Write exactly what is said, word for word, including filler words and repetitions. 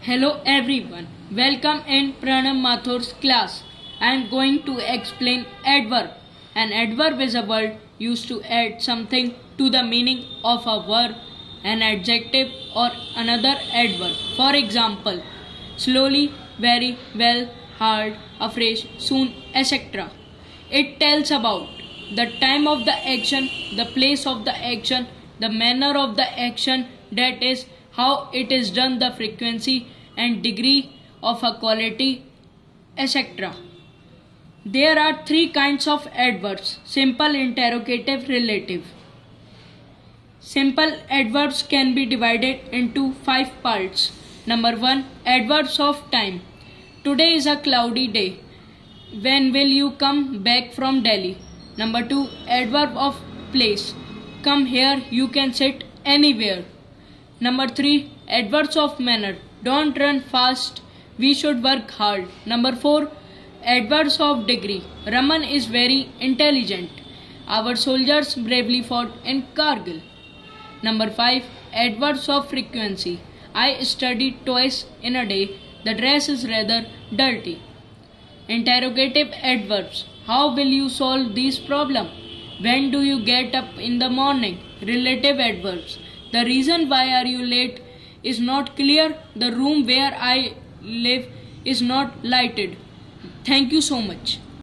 Hello everyone, welcome in Pranam Mathur's class. I am going to explain adverb. An adverb is a word used to add something to the meaning of a verb, an adjective or another adverb. For example, slowly, very, well, hard, afresh, soon, et cetera. It tells about the time of the action, the place of the action, the manner of the action, that is, how it is done, the frequency and degree of a quality, et cetera. There are three kinds of adverbs: simple, interrogative, relative. Simple adverbs can be divided into five parts. Number one, adverbs of time. Today is a cloudy day. When will you come back from Delhi? Number two, adverb of place. Come here, you can sit anywhere. Number three, adverbs of manner. Don't run fast, we should work hard. Number four, adverbs of degree. Raman is very intelligent. Our soldiers bravely fought in Kargil. Number five, adverbs of frequency. I study twice in a day. The dress is rather dirty. Interrogative adverbs. How will you solve this problem? When do you get up in the morning? Relative adverbs. The reason why are you late is not clear. The room where I live is not lighted. Thank you so much.